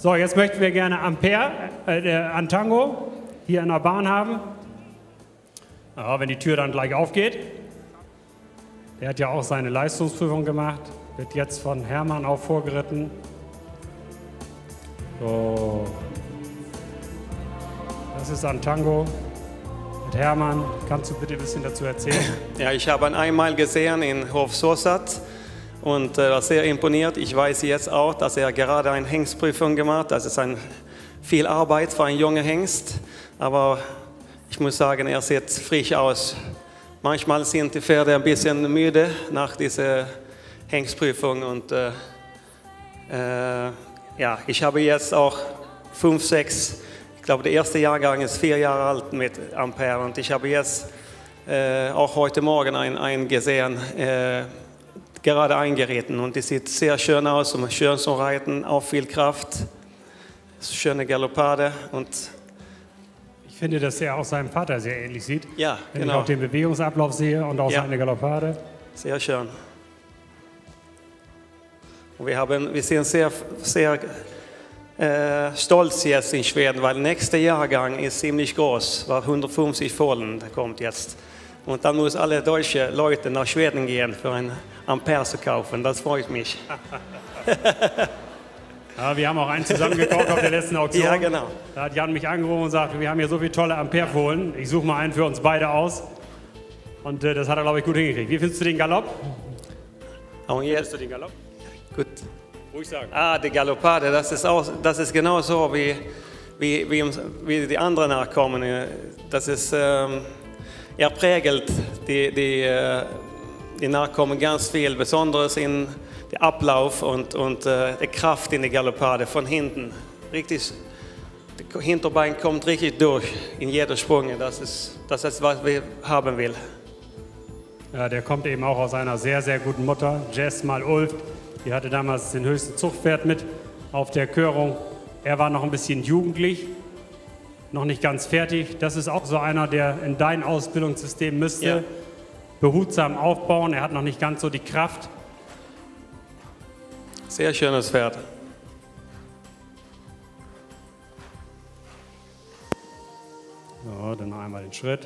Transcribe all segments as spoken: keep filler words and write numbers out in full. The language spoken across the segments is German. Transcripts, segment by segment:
So, jetzt möchten wir gerne Ampere, äh, Antango hier in der Bahn haben. Ja, wenn die Tür dann gleich aufgeht. Der hat ja auch seine Leistungsprüfung gemacht, wird jetzt von Hermann auch vorgeritten. So. Das ist Antango mit Hermann. Kannst du bitte ein bisschen dazu erzählen? Ja, ich habe ihn einmal gesehen in Hof Sorsat und äh, war sehr imponiert. Ich weiß jetzt auch, dass er gerade eine Hengstprüfung gemacht hat. Das ist ein, viel Arbeit für einen jungen Hengst, aber ich muss sagen, er sieht frisch aus. Manchmal sind die Pferde ein bisschen müde nach dieser Hengstprüfung und äh, äh, ja, ich habe jetzt auch fünf, sechs, ich glaube der erste Jahrgang ist vier Jahre alt mit Ampere und ich habe jetzt äh, auch heute Morgen einen, einen gesehen, äh, gerade eingeritten und die sieht sehr schön aus, und schön zum Reiten, auch viel Kraft, schöne Galoppade und ich finde, dass er auch seinem Vater sehr ähnlich sieht. Ja, wenn genau. ich auch den Bewegungsablauf sehe und auch Ja. seine Galoppade. Sehr schön. Und wir, haben, wir sind sehr, sehr äh, stolz jetzt in Schweden, weil der nächste Jahrgang ist ziemlich groß, war hundertfünfzig Fohlen, der kommt jetzt. Und dann muss alle deutsche Leute nach Schweden gehen, für ein Ampere zu kaufen. Das freut mich. Ja, wir haben auch einen zusammengekauft auf der letzten Auktion. Ja, genau. Da hat Jan mich angerufen und sagt, wir haben hier so viele tolle Ampere-Fohlen. Ich suche mal einen für uns beide aus. Und äh, das hat er, glaube ich, gut hingekriegt. Wie findest du den Galopp? Und jetzt, Findest du den Galopp? gut. Ruhig sagen. Ah, die Galoppade, das ist, auch, das ist genau so wie, wie, wie, wie die anderen Nachkommen. Das ist, ähm, er prägelt die, die, äh, die Nachkommen ganz viel, besonders in der Ablauf und, und äh, die Kraft in der Galoppade von hinten. Richtig, das Hinterbein kommt richtig durch in jeder Sprung. Das ist, das ist, was wir haben will. Ja, der kommt eben auch aus einer sehr, sehr guten Mutter, Jess mal Ulf. Die hatte damals den höchsten Zuchtwert mit auf der Körung. Er war noch ein bisschen jugendlich, noch nicht ganz fertig. Das ist auch so einer, der in dein Ausbildungssystem müsste Ja. behutsam aufbauen. Er hat noch nicht ganz so die Kraft. Sehr schönes Pferd. So, dann noch einmal den Schritt.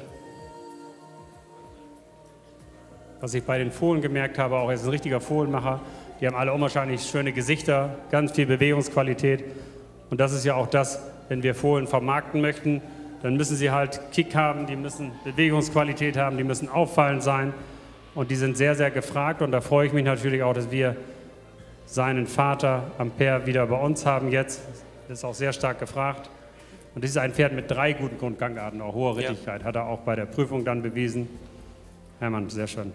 Was ich bei den Fohlen gemerkt habe, auch er ist ein richtiger Fohlenmacher. Die haben alle unwahrscheinlich schöne Gesichter, ganz viel Bewegungsqualität. Und das ist ja auch das, wenn wir Fohlen vermarkten möchten, dann müssen sie halt Kick haben, die müssen Bewegungsqualität haben, die müssen auffallend sein. Und die sind sehr, sehr gefragt. Und da freue ich mich natürlich auch, dass wir seinen Vater Ampere wieder bei uns haben jetzt. Das ist auch sehr stark gefragt. Und das ist ein Pferd mit drei guten Grundgangarten, auch hoher Rittigkeit. Ja. Hat er auch bei der Prüfung dann bewiesen. Hermann, sehr schön.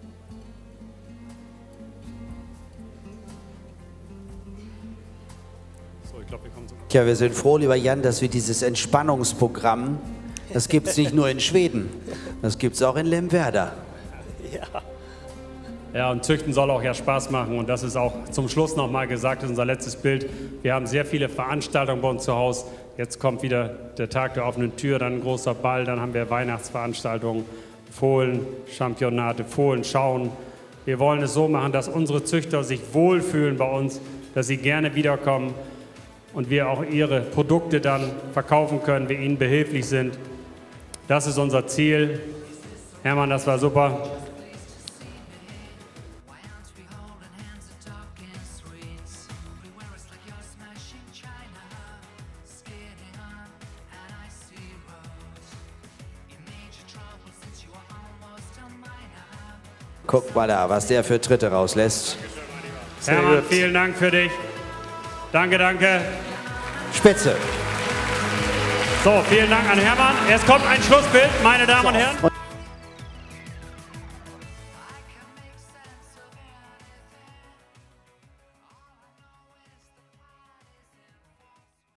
So, ich glaube, wir kommen zum Ja, wir sind froh, lieber Jan, dass wir dieses Entspannungsprogramm, das gibt es nicht nur in Schweden, das gibt es auch in Lemwerder. Ja. Ja, und Züchten soll auch ja Spaß machen. Und das ist auch zum Schluss nochmal gesagt, das ist unser letztes Bild. Wir haben sehr viele Veranstaltungen bei uns zu Hause. Jetzt kommt wieder der Tag der offenen Tür, dann ein großer Ball, dann haben wir Weihnachtsveranstaltungen, Fohlen-Championate, Fohlen-Schauen. Wir wollen es so machen, dass unsere Züchter sich wohlfühlen bei uns, dass sie gerne wiederkommen und wir auch ihre Produkte dann verkaufen können, wir ihnen behilflich sind. Das ist unser Ziel. Hermann, das war super. Guck mal da, was der für Tritte rauslässt. Hermann, vielen Dank für dich. Danke, danke. Spitze. So, vielen Dank an Hermann. Jetzt kommt ein Schlussbild, meine Damen und Herren.